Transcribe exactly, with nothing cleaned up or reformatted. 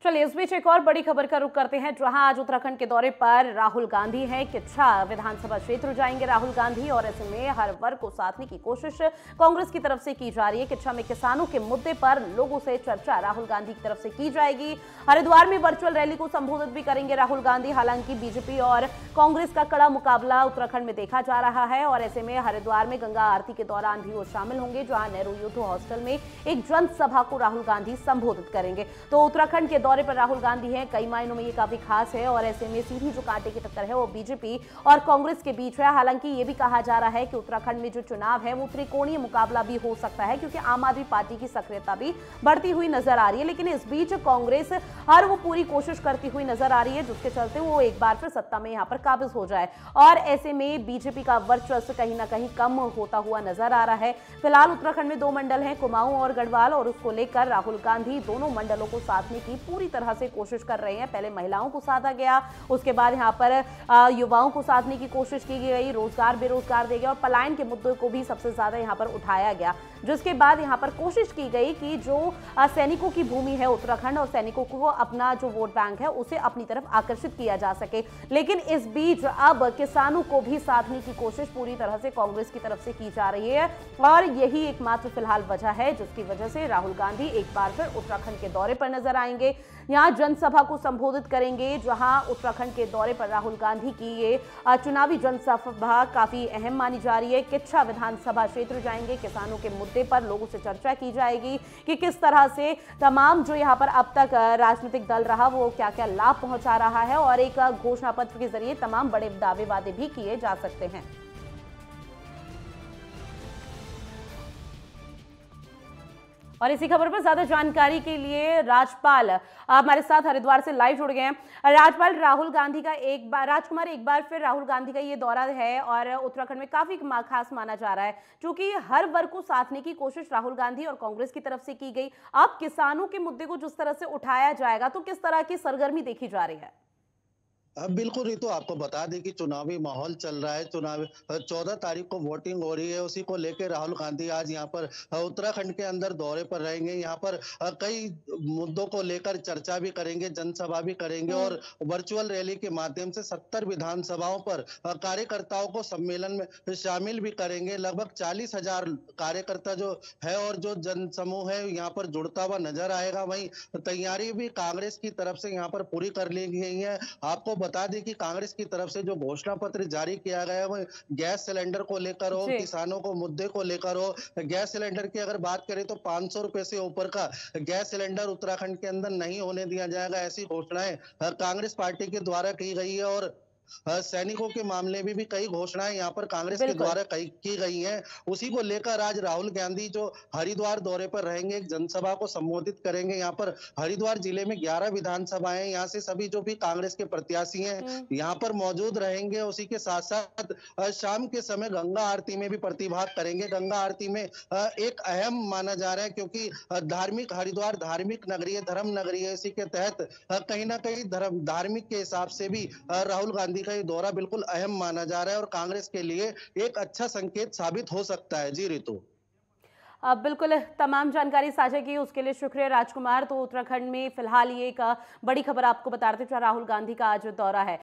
चलिए इस बीच एक और बड़ी खबर का रुख करते हैं, जहां आज उत्तराखंड के दौरे पर राहुल गांधी हैं। किच्छा विधानसभा क्षेत्र जाएंगे राहुल गांधी और ऐसे में हर वर्ग को साधने की कोशिश कांग्रेस की तरफ से की जा रही है। किच्छा में किसानों के मुद्दे पर लोगों से चर्चा राहुल गांधी की तरफ से की जाएगी। हरिद्वार में वर्चुअल रैली को संबोधित भी करेंगे राहुल गांधी। हालांकि बीजेपी और कांग्रेस का कड़ा मुकाबला उत्तराखंड में देखा जा रहा है और ऐसे में हरिद्वार में गंगा आरती के दौरान भी वो शामिल होंगे, जहां नेहरू यूथ हॉस्टल में एक जनसभा को राहुल गांधी संबोधित करेंगे। तो उत्तराखंड के दौरे पर राहुल गांधी हैं, कई मायनों में ये काफी खास है और ऐसे में सीधी जो कांटे की टक्कर है वो बीजेपी और कांग्रेस के बीच है। हालांकि ये भी कहा जा रहा है कि उत्तराखंड में जो चुनाव है वो त्रिकोणीय मुकाबला भी हो सकता है, क्योंकि आम आदमी पार्टी की सक्रियता भी बढ़ती हुई नजर आ रही है। लेकिन इस बीच कांग्रेस हर वो पूरी कोशिश करती हुई नजर आ रही है जिसके चलते वो एक बार फिर सत्ता में यहाँ पर काबिज हो जाए और ऐसे में बीजेपी का वर्चस्व कहीं ना कहीं कम होता हुआ नजर आ रहा है। फिलहाल उत्तराखंड में दो मंडल हैं, कुमाऊं और गढ़वाल, और उसको लेकर राहुल गांधी दोनों मंडलों को साधने की पूरी तरह से कोशिश कर रहे हैं। पहले महिलाओं को साधा गया, उसके बाद यहाँ पर युवाओं को साधने की कोशिश की गई, रोजगार बेरोजगार दे गया और पलायन के मुद्दों को भी सबसे ज्यादा यहाँ पर उठाया गया, जिसके बाद यहाँ पर कोशिश की गई कि जो सैनिकों की भूमि है उत्तराखंड और सैनिकों को अपना जो वोट बैंक है उसे अपनी तरफ आकर्षित किया जा सके। लेकिन इस बीच अब किसानों को भी साधने की कोशिश पूरी तरह से कांग्रेस की तरफ से की जा रही है और यही एकमात्र फिलहाल वजह है जिसकी वजह से राहुल गांधी एक बार फिर उत्तराखंड के दौरे पर नजर आएंगे। यहां जनसभा को संबोधित करेंगे, जहां उत्तराखंड के दौरे पर राहुल गांधी की ये चुनावी जनसभा काफी अहम मानी जा रही है। किच्छा विधानसभा क्षेत्र जाएंगे, किसानों के मुद्दे पर लोगों से चर्चा की जाएगी कि किस तरह से तमाम जो यहां पर अब तक राजनीतिक दल रहा वो क्या क्या लाभ पहुंचा रहा है और एक घोषणा पत्र के जरिए तमाम बड़े दावे वादे भी किए जा सकते हैं। और इसी खबर पर ज्यादा जानकारी के लिए राजपाल हमारे साथ हरिद्वार से लाइव जुड़ गए हैं। राजपाल, राहुल गांधी का एक बार राजकुमार एक बार फिर राहुल गांधी का ये दौरा है और उत्तराखंड में काफी खास माना जा रहा है, क्योंकि हर वर्ग को साधने की कोशिश राहुल गांधी और कांग्रेस की तरफ से की गई। अब किसानों के मुद्दे को जिस तरह से उठाया जाएगा तो किस तरह की सरगर्मी देखी जा रही है? अब बिल्कुल रितु, आपको बता दें कि चुनावी माहौल चल रहा है। चुनाव चौदह तारीख को वोटिंग हो रही है, उसी को लेकर राहुल गांधी आज यहाँ पर उत्तराखंड के अंदर दौरे पर रहेंगे। यहाँ पर कई मुद्दों को लेकर चर्चा भी करेंगे, जनसभा भी करेंगे और वर्चुअल रैली के माध्यम से सत्तर विधानसभाओं पर कार्यकर्ताओं को सम्मेलन में शामिल भी करेंगे। लगभग चालीस हजार कार्यकर्ता जो है और जो जन समूह है यहाँ पर जुड़ता हुआ नजर आएगा। वहीं तैयारी भी कांग्रेस की तरफ से यहाँ पर पूरी कर ली गई है। आपको बता दें कि कांग्रेस की तरफ से जो घोषणा पत्र जारी किया गया है वो गैस सिलेंडर को लेकर हो, किसानों को मुद्दे को लेकर हो। गैस सिलेंडर की अगर बात करें तो पांच सौ रुपए से ऊपर का गैस सिलेंडर उत्तराखंड के अंदर नहीं होने दिया जाएगा, ऐसी घोषणाएं कांग्रेस पार्टी के द्वारा की गई है। और सैनिकों के मामले में भी कई घोषणाएं यहाँ पर कांग्रेस के द्वारा की गई हैं। उसी को लेकर आज राहुल गांधी जो हरिद्वार दौरे पर रहेंगे, एक जनसभा को संबोधित करेंगे। यहाँ पर हरिद्वार जिले में ग्यारह विधानसभाएं, यहाँ से सभी जो भी कांग्रेस के प्रत्याशी हैं यहाँ पर मौजूद रहेंगे। उसी के साथ साथ शाम के समय गंगा आरती में भी प्रतिभाग करेंगे। गंगा आरती में एक अहम माना जा रहा है, क्योंकि धार्मिक हरिद्वार धार्मिक नगरी है, धर्म नगरी है। इसी के तहत कहीं ना कहीं धर्म धार्मिक के हिसाब से भी राहुल गांधी का ये दौरा बिल्कुल अहम माना जा रहा है और कांग्रेस के लिए एक अच्छा संकेत साबित हो सकता है। जी रितु, अब बिल्कुल तमाम जानकारी साझा की उसके लिए शुक्रिया राजकुमार। तो उत्तराखंड में फिलहाल ये एक बड़ी खबर आपको बता रहे थे, राहुल गांधी का आज दौरा है।